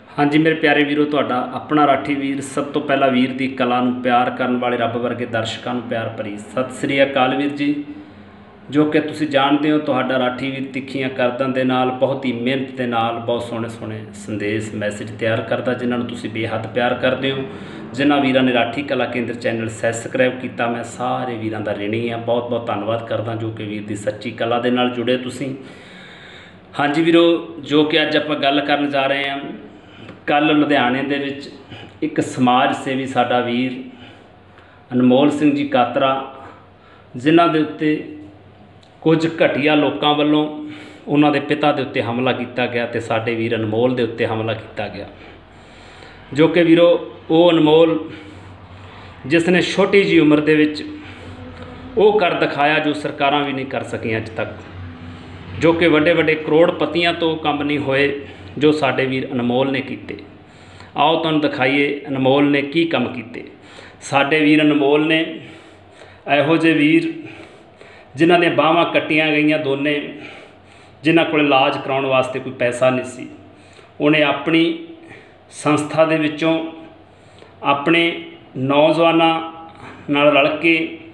हाँ जी मेरे प्यारे वीरो, तुहाडा अपना राठी वीर। सब तो पहला वीर दी कला नूं प्यार करन वाले रब वर्गे दर्शकों नूं प्यार भरी सत श्री अकाल वीर जी। जो कि तुसीं जाणदे हो, तुहाडा राठी वीर तिखियां करदां दे नाल बहुत ही मेहनत दे नाल बहुत सोहणे सोहणे संदेश मैसेज तैयार करदा, जिन्हां नूं तुसीं बेहद प्यार करदे हो। जिन्हां वीरां ने राठी कला केंद्र चैनल सबसक्राइब कीता, मैं सारे वीरां दा ऋणी हाँ, बहुत बहुत धन्नवाद करदा जो कि वीर दी सच्ची कला दे नाल जुड़े तुसीं। हाँ जी वीरो, जो कि अज आपां गल करन जा रहे हैं। कल लुधियाने दे विच एक समाज सेवी साडा वीर अनमोल सिंह जी कातरा, जिन्हां दे उत्ते कुछ घटिया लोगों वालों उन्हां दे पिता दे उत्ते हमला किया गया तो साडे वीर अनमोल दे उत्ते हमला किया गया। जो कि वीरो वो अनमोल जिसने छोटी जी उम्र दे विच वो कर दिखाया जो सरकारां भी नहीं कर सकियां अज तक। जो कि वड्डे वड्डे करोड़पतियां तो काम नहीं होए जो साडे वीर अनमोल ने कीते। आओ तुहानूं दिखाइए अनमोल ने की काम कीते। साडे वीर अनमोल ने इहो जे वीर जिन्हां ने बाहां कट्टियां गईयां दोने, जिन्हां कोल इलाज कराउण वास्ते कोई पैसा नहीं सी, उन्हें अपनी संस्था दे विचों अपने नौजवानां नाल रल के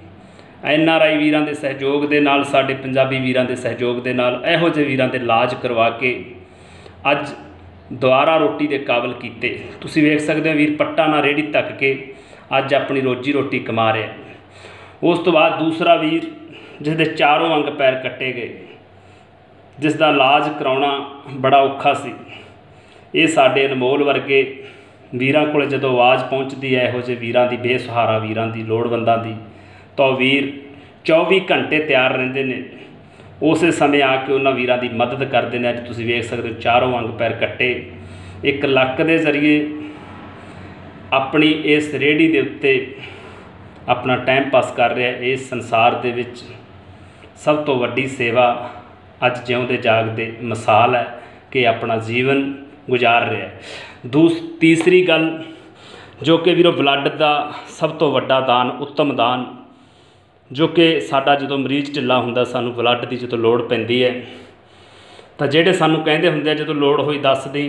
NRI वीरां दे सहयोग दे नाल, साडे पंजाबी वीरां दे सहयोग दे नाल इहो जे वीरां दे इलाज करवा के अज दुआरा रोटी के काबिल कीते। तुसीं वेख सकते हो वीर पट्टा ना रेहड़ी तक के अज अपनी रोजी रोटी कमा रहा। उस तो बाद दूसरा वीर जिसके चारों अंग पैर कट्टे गए, जिसका इलाज कराउणा बड़ा औखा सी, ये साडे अनमोल वर्गे वीरां कोल जदों आवाज़ पहुँचती है इहो जे वीरां दी, बेसहारा वीरां दी, लोड़वंदां दी, तो वीर 24 घंटे तैयार रहिंदे ने। उस समय आके उन्होंने वीरां दी मदद करते हैं। अज तुसीं वेख सकते हो चारों अंग पैर कट्टे, एक लक के जरिए अपनी इस रेहड़ी के उत्ते अपना टाइम पास कर रहा है। इस संसार दे विच सब तो वड्डी सेवा अज जिउंदे जागदे मिसाल है कि अपना जीवन गुजार रहा है। तीसरी गल जो कि वीरो ब्लड का सब तो वड्डा दान, उत्तम दान, जो कि साडा जो मरीज ढिला हुंदा सानू ब्लड की जो लोड़ पैंदी है, तो जेडे सानू कहंदे हुंदे जो लोड़ होई दस दी,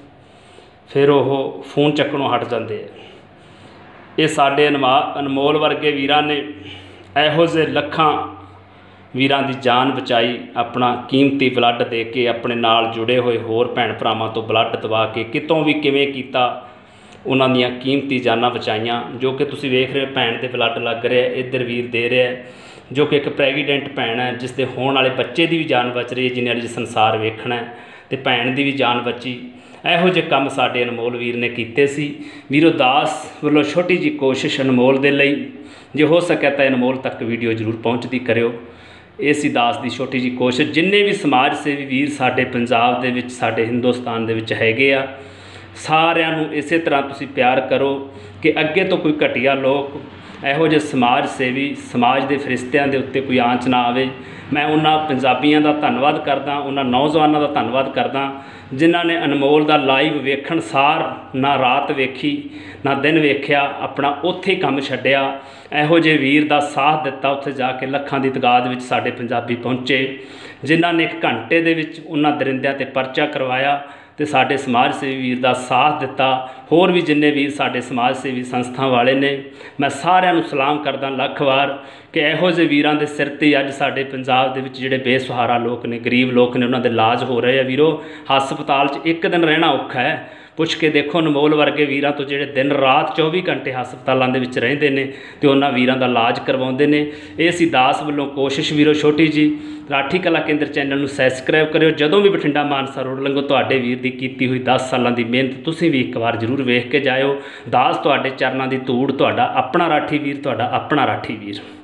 फिर वो फोन चक्कणों हट जाते हैं। ये साडे अनमोल वर्गे वीरां ने इहो जे लखां वीरां दी जान बचाई, अपना कीमती ब्लड दे के अपने नाल जुड़े हुए होर भैन भरावां तो ब्लड दवा के कितों भी किवें कीता, उन्हां दियां कीमती जानां बचाईयां। जो कि तुसीं वेख रहे हो भैन दे ब्लड लग रहा है, इधर वीर दे रहा है, जो कि एक प्रैगनेंट भैन है जिसके होने वाले बच्चे की भी जान बच रही है, जिन्हें अज संसार वेखना है, तो भैन की भी जान बची। इहो जे काम साडे अनमोल वीर ने कीते सी। वीरो दास वालों छोटी जी कोशिश अनमोल दे लई, जे हो सके तो अनमोल तक वीडियो जरूर पहुँचती करियो। इसी दास की छोटी जी कोशिश, जिन्ने भी समाज सेवी वीर साडे पंजाब दे विच, साडे हिंदुस्तान दे विच हैगे आ, सारिਆਂ ਨੂੰ इस तरह तुसीं प्यार करो कि अगे तो कोई घटिया लोग इहो जे समाज सेवी समाज के फरिश्तियां दे उत्ते कोई आँच ना आवे। मैं उन्हां पंजाबियां दा धन्नवाद करदा, उन्हां नौजवानों का धन्नवाद करदा जिन्हां ने अनमोल दा लाइव वेखण सार ना रात वेखी ना दिन वेख्या, अपना उत्थे काम छड्डिया, इहो जे वीर दा साथ दिता। उत्थे जाके लखां दी तादाद विच साडे पंजाबी पहुँचे, जिन्हां ने 1 घंटे दे विच उन्हां दरिंदियां ते परचा करवाया तो साडे समाज सेवी वीर का साथ दिता। होर भी जिन्ने वीर साडे समाज सेवी संस्था वाले ने, मैं सारिਆਂ ਨੂੰ सलाम करदा लख वार कि इहो जे वीरां दे सिर ते अज साडे पंजाब दे विच जिहड़े बेसहारा लोग ने, गरीब लोग ने, उन्हां दे इलाज हो रहे हैं। वीरो हस्पताल 'च एक दिन रहना औखा है, पुछ के देखो अनमोल वर्गे वीरां तो जिहड़े दिन रात 24 घंटे हस्पतालों के विच रहिंदे ने ते उन्हां वीरां दा इलाज करवाउंदे ने। ये सी दास वालों कोशिश। वीरो छोटी जी राठी कला केंद्र चैनल नूं सबसक्राइब करियो। जदों भी बठिंडा मानसा रोड लंघो, तुहाडे वीर दी कीती हुई 10 सालां दी मेहनत तुसीं भी एक बार जरूर वेख के जाओ। दास तुहाडे चरनां दी धूड़, तुहाडा अपना राठी वीर, तुहाडा अपना राठी वीर।